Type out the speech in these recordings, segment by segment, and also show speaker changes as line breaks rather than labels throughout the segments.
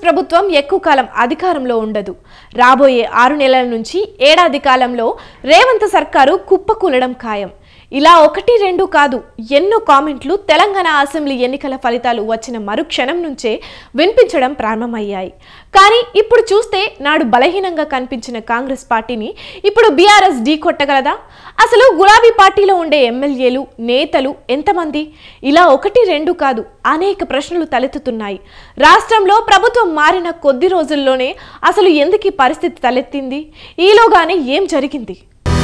ప్రభుత్వం ఎక్కువ కాలం అధికారంలో ఉండదు. రాబోయే 6 నెలల నుంచి ఏడాది కాలంలో రేవంత్ సర్కారు కుప్పకూలడం ఖాయం. ఇలా 1-2 కాదు, ఎన్నో కామెంట్లు తెలంగాణ అసెంబ్లీ ఎన్నికల ఫలితాలు వచ్చిన మరుక్షణం నుంచే వినిపించడం ప్రారంభమయ్యాయి. కానీ ఇప్పుడు చూస్తే నాడు బలహీనంగా కనిపించిన కాంగ్రెస్ పార్టీని ఇప్పుడు బీఆర్ఎస్ ఢీకొట్టగలదా? అసలు గులాబీ పార్టీలో ఉండే ఎమ్మెల్యేలు, నేతలు ఎంతమంది? ఇలా 1-2 కాదు, అనేక ప్రశ్నలు తలెత్తుతున్నాయి. రాష్ట్రంలో ప్రభుత్వం మారిన కొద్ది రోజుల్లోనే అసలు ఎందుకు ఈ పరిస్థితి తలెత్తింది? ఈలోగానే ఏం జరిగింది?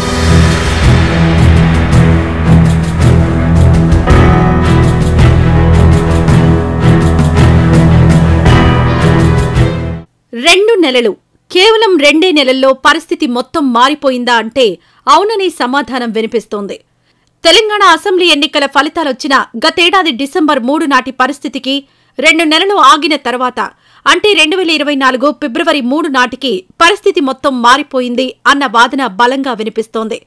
రెండు నెలలు, కేవలం 2 నెలల్లో పరిస్థితి మొత్తం మారిపోయిందా అంటే అవుననే సమాధానం వినిపిస్తోంది. తెలంగాణ అసెంబ్లీ ఎన్నికల ఫలితాలొచ్చిన గతేడాది డిసెంబర్ 3 నాటి పరిస్థితికి 2 నెలలు ఆగిన తర్వాత అంటే 2024 ఫిబ్రవరి 3 నాటికి పరిస్థితి మొత్తం మారిపోయింది అన్న వాదన బలంగా వినిపిస్తోంది.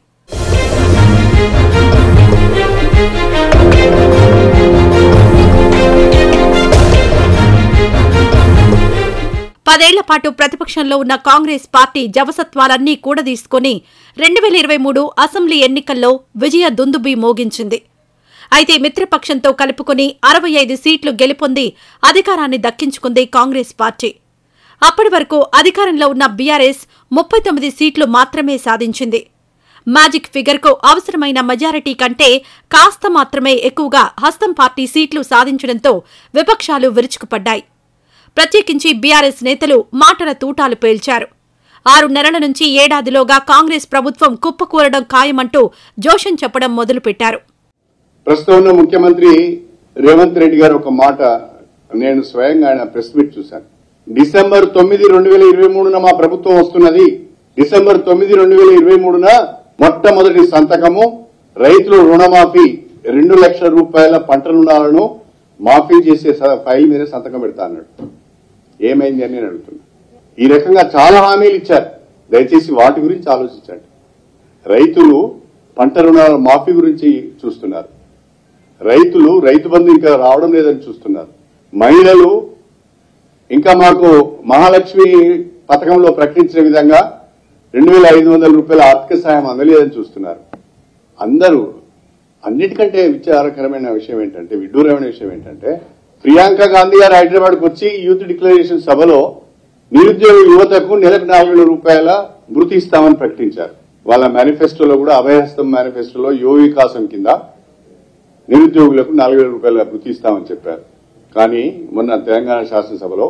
పదేళ్ల పాటు ప్రతిపక్షంలో ఉన్న కాంగ్రెస్ పార్టీ జవసత్వాలన్నీ కూడదీసుకుని 2023 అసెంబ్లీ ఎన్నికల్లో విజయ దుందుబి మోగించింది. అయితే మిత్రపక్షంతో కలుపుకుని 65 సీట్లు గెలుపొంది అధికారాన్ని దక్కించుకుంది కాంగ్రెస్ పార్టీ. అప్పటి వరకు అధికారంలో ఉన్న బీఆర్ఎస్ 39 సీట్లు మాత్రమే సాధించింది. మ్యాజిక్ ఫిగర్కు అవసరమైన మెజారిటీ కంటే కాస్త మాత్రమే ఎక్కువగా హస్తం పార్టీ సీట్లు సాధించడంతో విపక్షాలు విరుచుకుపడ్డాయి. ప్రత్యేకించి బీఆర్ఎస్ నేతలు మాటల తూటాలు పేల్చారు. 6 నెలల నుంచి ఏడాదిలోగా కాంగ్రెస్ ప్రభుత్వం కుప్పకూలడం ఖాయమంటూ జోషన్ చెప్పడం మొదలుపెట్టారు.
ప్రస్తుతం ముఖ్యమంత్రి రేవంత్ రెడ్డి గారు ఒక మాట నేను స్వయంగా ఆయన ప్రెస్ మీట్ చూశాను. డిసెంబర్ 9, 2023 మా ప్రభుత్వం వస్తున్నది. డిసెంబర్ 9, 2023 మొట్టమొదటి సంతకము రైతులు రుణమాఫీ 2 లక్షల రూపాయల పంట రుణాలను మాఫీ చేసే ఫైల్ మీద సంతకం పెడతా అన్నాడు. ఏమైంది అని నేను అడుగుతున్నా. ఈ రకంగా చాలా హామీలు ఇచ్చారు. దయచేసి వాటి గురించి ఆలోచించండి. రైతులు పంట రుణాల మాఫీ గురించి చూస్తున్నారు. రైతులు రైతు బంధు ఇంకా రావడం లేదని చూస్తున్నారు. మహిళలు ఇంకా మాకు మహాలక్ష్మి పథకంలో ప్రకటించిన విధంగా 2500 రూపాయల ఆర్థిక సాయం అందలేదని చూస్తున్నారు. అందరూ అన్నిటికంటే విచారకరమైన విషయం ఏంటంటే, విడ్డూరమైన విషయం ఏంటంటే, ప్రియాంక గాంధీ గారు హైదరాబాద్కు వచ్చి యూత్ డిక్లరేషన్ సభలో నిరుద్యోగ యువతకు నెలకు 40,000 రూపాయల భృతి ఇస్తామని ప్రకటించారు. వాళ్ళ మేనిఫెస్టోలో కూడా అభయహస్తం మేనిఫెస్టోలో యువ వికాసం కింద నిరుద్యోగులకు 4,000 రూపాయల భృతి ఇస్తామని చెప్పారు. కానీ మొన్న తెలంగాణ శాసనసభలో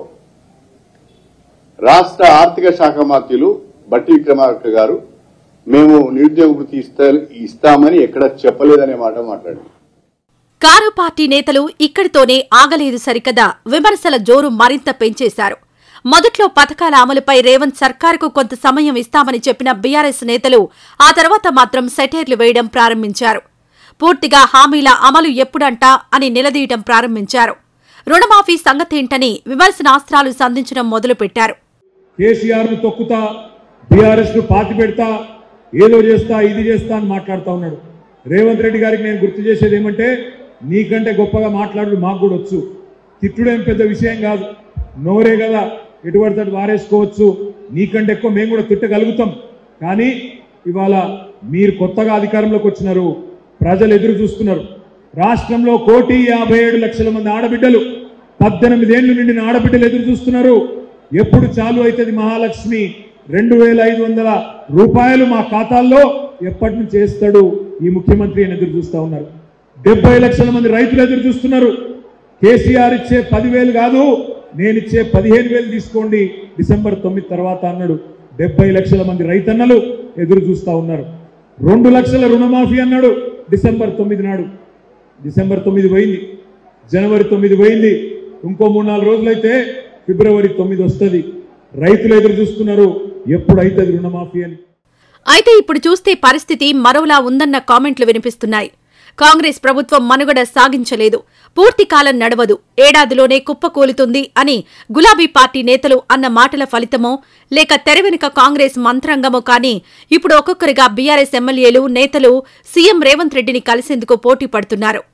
రాష్ట్ర ఆర్థిక శాఖ మంత్రులు బట్టి విక్రమార్క గారు మేము నిరుద్యోగ భృతి ఇస్తామని ఎక్కడ చెప్పలేదనే మాట మాట్లాడారు.
కారు పార్టీ నేతలు ఇక్కడితోనే ఆగలేదు సరికదా, విమర్శల జోరు మరింత పెంచేశారు. మొదట్లో పథకాల అమలుపై రేవంత్ సర్కారుకు కొంత సమయం ఇస్తామని చెప్పిన బీఆర్ఎస్ నేతలు ఆ తర్వాత మాత్రం సెటైర్లు వేయడం ప్రారంభించారు. పూర్తిగా హామీల అమలు ఎప్పుడంటా అని నిలదీయడం ప్రారంభించారు. రుణమాఫీ సంగతేంటని విమర్శనాస్త్రాలు సంధించడం మొదలుపెట్టారు.
కేసీఆర్ను తొక్కుతా, బీఆర్ఎస్ ను పాతి పెడతా, ఏదో చేస్తా, ఇది చేస్తా అని మాట్లాడుతూ ఉన్నాడు. రేవంత్ రెడ్డి గారికి నేను గుర్తు చేసేది ఏమంటే, నీకంటే గొప్పగా మాట్లాడు మాకు కూడా వచ్చు. తిట్టుడేం పెద్ద విషయం కాదు, నోరే కదా ఎటువంటి తట్టు వారేసుకోవచ్చు. నీకంటే ఎక్కువ మేము కూడా తిట్టగలుగుతాం. కానీ ఇవాళ మీరు కొత్తగా అధికారంలోకి వచ్చినారు, ప్రజలు ఎదురు చూస్తున్నారు. రాష్ట్రంలో 1,57,00,000 మంది ఆడబిడ్డలు, 18 ఏళ్లు నిండిన ఆడబిడ్డలు ఎదురు చూస్తున్నారు. ఎప్పుడు చాలు అవుతుంది మహాలక్ష్మి 2,500 రూపాయలు మా ఖాతాల్లో ఎప్పటి నుంచి వేస్తాడు ఈ ముఖ్యమంత్రి అని ఎదురు చూస్తా ఉన్నారు. 70 లక్షల మంది రైతులు ఎదురు చూస్తున్నారు. కేసీఆర్ ఇచ్చే 10,000 కాదు, నేను ఇచ్చే 15,000 తీసుకోండి డిసెంబర్ 9 తర్వాత అన్నాడు. 70 లక్షల మంది రైతన్నలు ఎదురు చూస్తా ఉన్నారు. 2 లక్షల రుణమాఫీ అన్నాడు డిసెంబర్ 9 నాడు. డిసెంబర్ 9 పోయింది, జనవరి 9 పోయింది. ఇంకో 3-4 రోజులైతే ఫిబ్రవరి 9 వస్తుంది. రైతులు ఎదురు చూస్తున్నారు ఎప్పుడైతే రుణమాఫీ అని.
అయితే ఇప్పుడు చూస్తే పరిస్థితి మరోలా ఉందన్న కామెంట్లు వినిపిస్తున్నాయి. కాంగ్రెస్ ప్రభుత్వం మనుగడ సాగించలేదు, పూర్తి కాలం నడవదు, ఏడాదిలోనే కుప్పకూలుతుంది అని గులాబీ పార్టీ నేతలు అన్న మాటల ఫలితమో లేక తెరవెనుక కాంగ్రెస్ మంత్రాంగమో కానీ ఇప్పుడు ఒక్కొక్కరిగా బీఆర్ఎస్ ఎమ్మెల్యేలు, నేతలు సీఎం రేవంత్ రెడ్డిని కలిసేందుకు పోటీ పడుతున్నారు.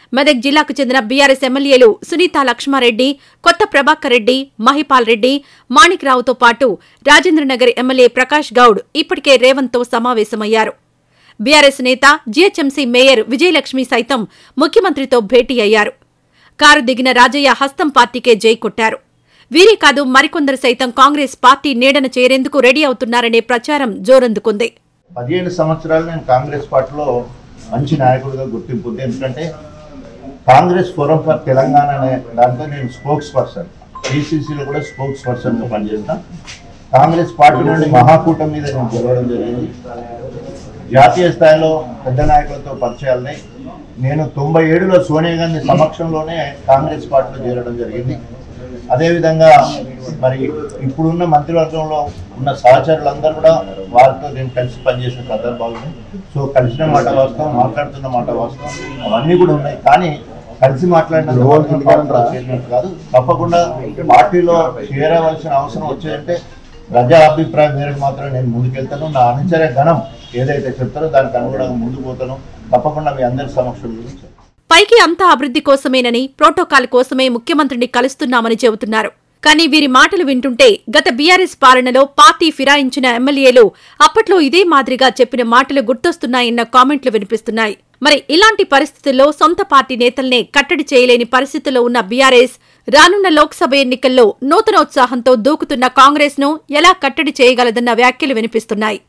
మెదక్ జిల్లాకు చెందిన బీఆర్ఎస్ ఎమ్మెల్యేలు సునీతా లక్ష్మారెడ్డి, కొత్త ప్రభాకర్ రెడ్డి, మహిపాల్ రెడ్డి, మాణిక్రావుతో పాటు రాజేంద్రనగర్ ఎమ్మెల్యే ప్రకాష్ గౌడ్ ఇప్పటికే రేవంత్తో సమావేశమయ్యారు. బీఆర్ఎస్ నేత, జీహెచ్ఎంసీ మేయర్ విజయలక్ష్మి సైతం ముఖ్యమంత్రితో భేటీ అయ్యారు. కారు దిగిన రాజయ్య హస్తం పార్టీకే జై కొట్టారు. వీరే కాదు మరికొందరు సైతం కాంగ్రెస్ పార్టీ నీడన చేరేందుకు రెడీ అవుతున్నారనే ప్రచారం జోరందుకుంది.
17 సంవత్సరాలు నేను కాంగ్రెస్ పార్టీలో మంచి నాయకుడిగా గుర్తింపు ఉంది. ఎందుకంటే కాంగ్రెస్ ఫోరం ఫర్ తెలంగాణ అనే దాంట్లో నేను స్పోక్స్ పర్సన్, పిసిసిలో కూడా స్పోక్స్ పర్సన్గా పనిచేసిన. కాంగ్రెస్ పార్టీ నుండి మహాకూటమి మీద నేను గెలవడం జరిగింది. జాతీయ స్థాయిలో పెద్ద నాయకులతో పరిచయాలున్నాయి. నేను 97లో సోనియా గాంధీ సమక్షంలోనే కాంగ్రెస్ పార్టీలో చేరడం జరిగింది. అదేవిధంగా మరి ఇప్పుడున్న మంత్రివర్గంలో ఉన్న సహచరులందరూ కూడా వారితో నేను కలిసి పనిచేసిన సందర్భాలు ఉన్నాయి. సో కలిసిన మాట వాస్తవం, మాట్లాడుతున్న మాట వాస్తవం, అవన్నీ కూడా ఉన్నాయి. కానీ కలిసి మాట్లాడిన చేరినట్టు కాదు. తప్పకుండా పార్టీలో చేరవలసిన అవసరం వచ్చేదంటే ప్రజా అభిప్రాయం మేరకు మాత్రం నేను ముందుకెళ్తాను. నా అనుచర గణం ఏదైతే చెప్తారో దానికి అనుగుణంగా ముందుకు పోతాను. తప్పకుండా మీ అందరి సమక్షంలో.
పైకి అంతా అభివృద్ధి కోసమేనని, ప్రోటోకాల్ కోసమే ముఖ్యమంత్రిని కలుస్తున్నామని చెబుతున్నారు. కానీ వీరి మాటలు వింటుంటే గత బీఆర్ఎస్ పాలనలో పార్టీ ఫిరాయించిన ఎమ్మెల్యేలు అప్పట్లో ఇదే మాదిరిగా చెప్పిన మాటలు గుర్తొస్తున్నాయన్న కామెంట్లు వినిపిస్తున్నాయి. మరి ఇలాంటి పరిస్థితుల్లో సొంత పార్టీ నేతల్నే కట్టడి చేయలేని పరిస్థితుల్లో ఉన్న బీఆర్ఎస్ రానున్న లోక్సభ ఎన్నికల్లో నూతనోత్సాహంతో దూకుతున్న కాంగ్రెస్ను ఎలా కట్టడి చేయగలదన్న వ్యాఖ్యలు వినిపిస్తున్నాయి.